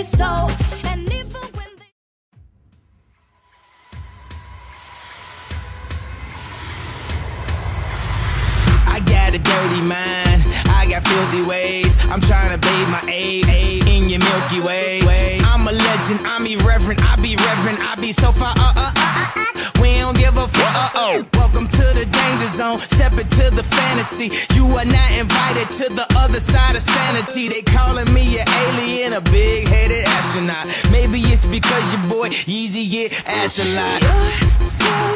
say so. And even when I got a dirty mind, I got filthy ways. I'm trying to bathe my aid in your Milky Way. I'm a legend, I'm irreverent, I be reverent, I be so far, we don't give a fuck, Welcome to the danger zone, step into the fantasy. You are not invited to the other side of sanity. They calling me an alien, a big-headed astronaut. Maybe it's because your boy Yeezy get ass a lot. you're so